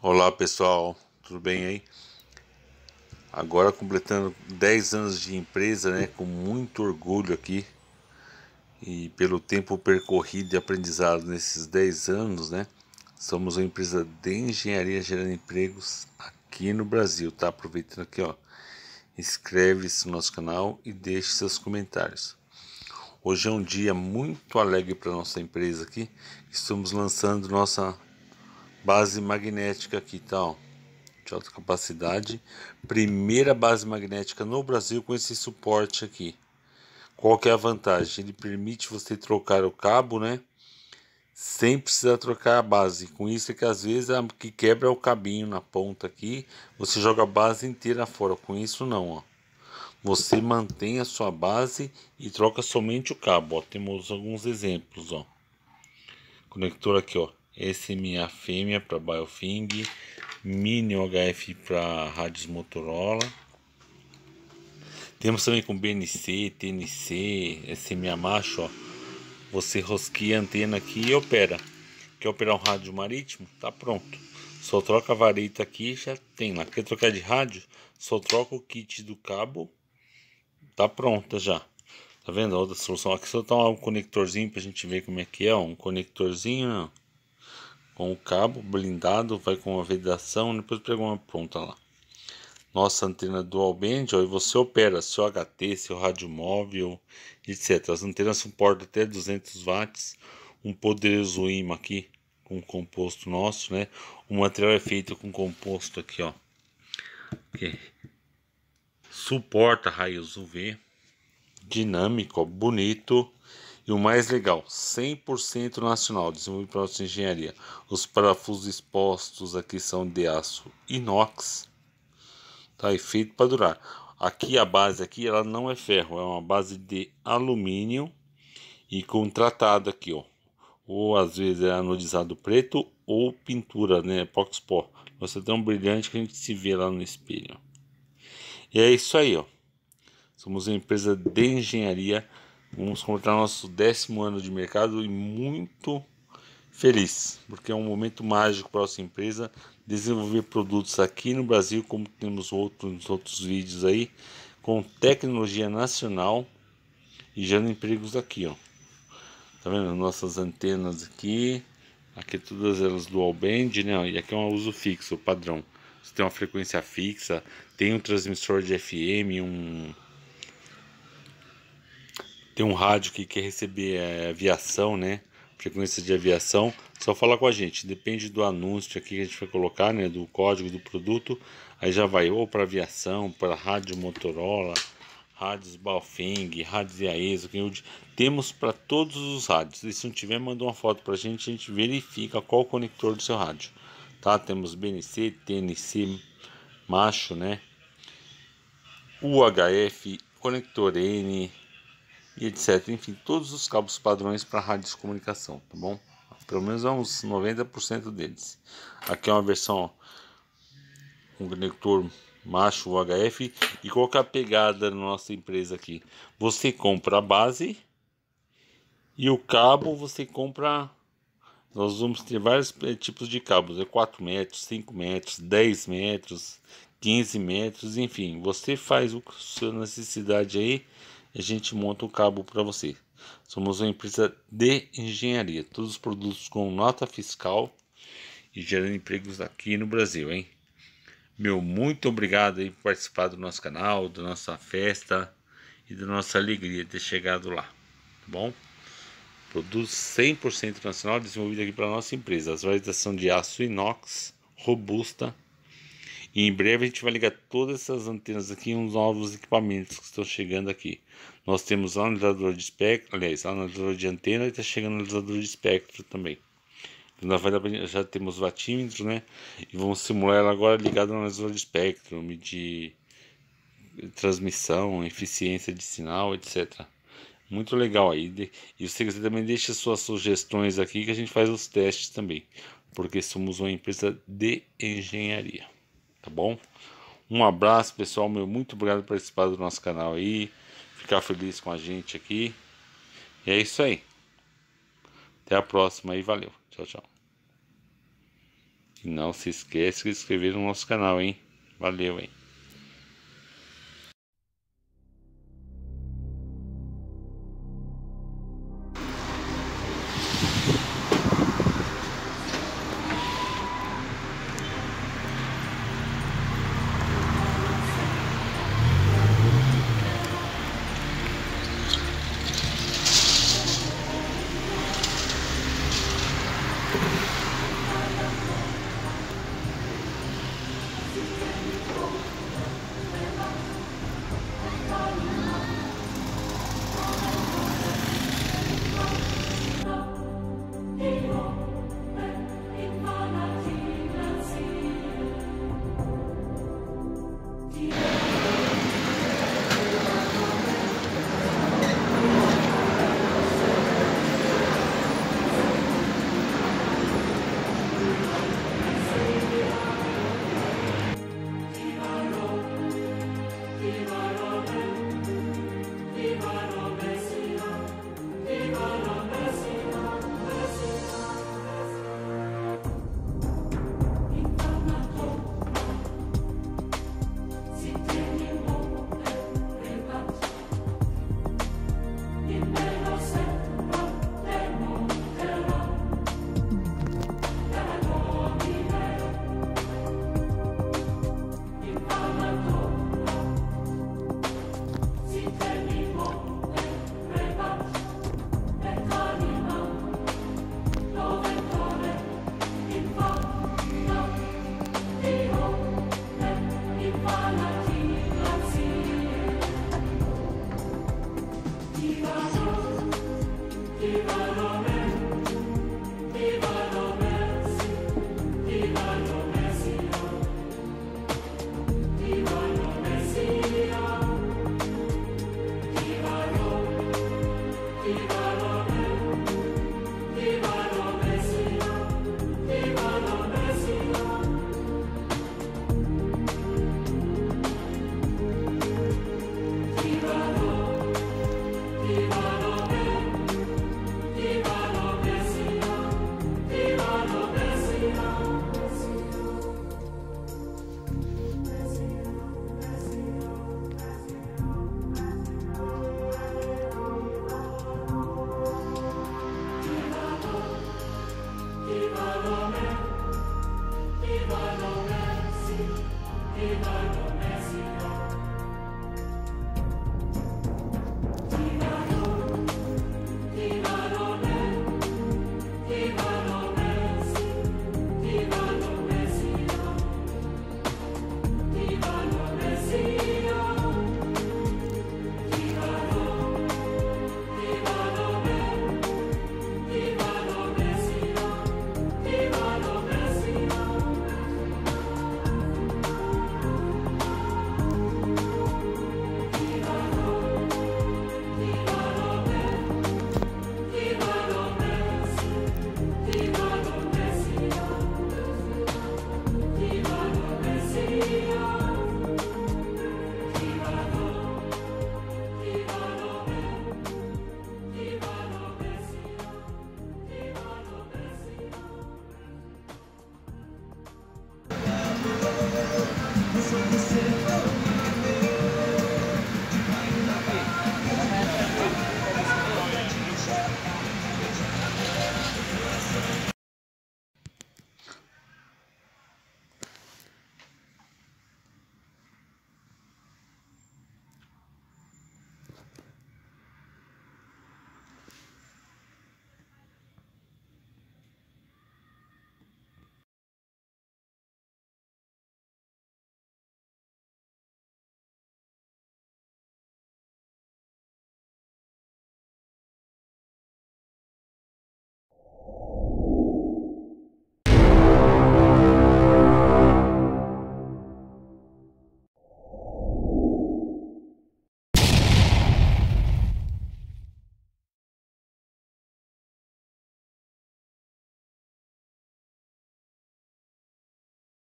Olá pessoal, tudo bem aí? Agora completando 10 anos de empresa, né? Com muito orgulho aqui e pelo tempo percorrido e aprendizado nesses 10 anos, né? Somos uma empresa de engenharia gerando empregos aqui no Brasil, tá? Aproveitando aqui, ó. Inscreve-se no nosso canal e deixe seus comentários. Hoje é um dia muito alegre para nossa empresa aqui. Estamos lançando nossa base magnética aqui, tá? Ó, de alta capacidade, primeira base magnética no Brasil com esse suporte aqui. Qual que é a vantagem? Ele permite você trocar o cabo, né? Sem precisar trocar a base. Com isso é que às vezes a que quebra é o cabinho na ponta aqui, você joga a base inteira fora. Com isso não, ó. Você mantém a sua base e troca somente o cabo, ó. Temos alguns exemplos, ó. Conector aqui, ó. SMA fêmea para Biofing, Mini HF para rádios Motorola. Temos também com BNC, TNC, SMA macho, ó. Você rosqueia a antena aqui e opera. Quer operar um rádio marítimo? Tá pronto. Só troca a vareta aqui e já tem lá. Quer trocar de rádio? Só troca o kit do cabo. Tá pronta já. Tá vendo a outra solução? Aqui só tá um conectorzinho pra gente ver como é que é. Ó. Um conectorzinho, ó, com o cabo blindado, vai com a vedação. Depois pega uma pronta lá. Nossa antena dual band, ó, e você opera seu HT, seu rádio móvel, etc. As antenas suportam até 200 watts, um poderoso imã aqui com composto nosso, né? O material é feito com composto aqui, ó, que suporta raios UV, dinâmico, ó, bonito. E o mais legal, 100% nacional, desenvolvido pela nossa engenharia. Os parafusos expostos aqui são de aço inox. Tá, e feito para durar. Aqui a base aqui ela não é ferro, é uma base de alumínio e com tratado aqui, ó. Ou às vezes é anodizado preto ou pintura, né, epoxpó. Você tem um brilhante que a gente se vê lá no espelho. E é isso aí, ó. Somos uma empresa de engenharia. Vamos completar nosso 10º ano de mercado e muito feliz, porque é um momento mágico para a nossa empresa desenvolver produtos aqui no Brasil, como temos outros vídeos aí, com tecnologia nacional e gerando empregos aqui, ó. Tá vendo? Nossas antenas aqui todas elas dual band, né? E aqui é um uso fixo, padrão. Você tem uma frequência fixa, tem um transmissor de FM, tem um rádio que quer receber aviação, né? Frequência de aviação. Só fala com a gente. Depende do anúncio aqui que a gente vai colocar, né? Do código do produto. Aí já vai ou para aviação, para rádio Motorola, rádios Baofeng, rádios IAESO. Temos para todos os rádios. E se não tiver, manda uma foto para a gente verifica qual o conector do seu rádio. Tá? Temos BNC, TNC, macho, né? UHF, conector N e etc. Enfim, todos os cabos padrões para rádio de comunicação, tá bom? Pelo menos uns 90% deles. Aqui é uma versão, ó, um conector macho UHF. E qual que é a pegada da nossa empresa aqui? Você compra a base e o cabo você compra. Nós vamos ter vários tipos de cabos, 4 metros, 5 metros, 10 metros, 15 metros, enfim. Você faz a sua necessidade aí, a gente monta o cabo para você. Somos uma empresa de engenharia, todos os produtos com nota fiscal e gerando empregos aqui no Brasil, hein? Meu, muito obrigado aí por participar do nosso canal, da nossa festa e da nossa alegria de ter chegado lá, tá bom? Produto 100% nacional desenvolvido aqui para nossa empresa. As variedades são de aço inox, robusta. E em breve a gente vai ligar todas essas antenas aqui em uns novos equipamentos que estão chegando aqui. Nós temos analisador de espectro, aliás, analisador de antena e está chegando analisador de espectro também. Já temos vatímetro, né? E vamos simular ela agora ligada no analisador de espectro, medir transmissão, eficiência de sinal, etc. Muito legal aí. E se você também deixa suas sugestões aqui que a gente faz os testes também. Porque somos uma empresa de engenharia. Tá bom? Um abraço, pessoal. Meu, muito obrigado por participar do nosso canal aí. Ficar feliz com a gente aqui. E é isso aí. Até a próxima aí. Valeu. Tchau, tchau. E não se esqueça de se inscrever no nosso canal, hein? Valeu, hein?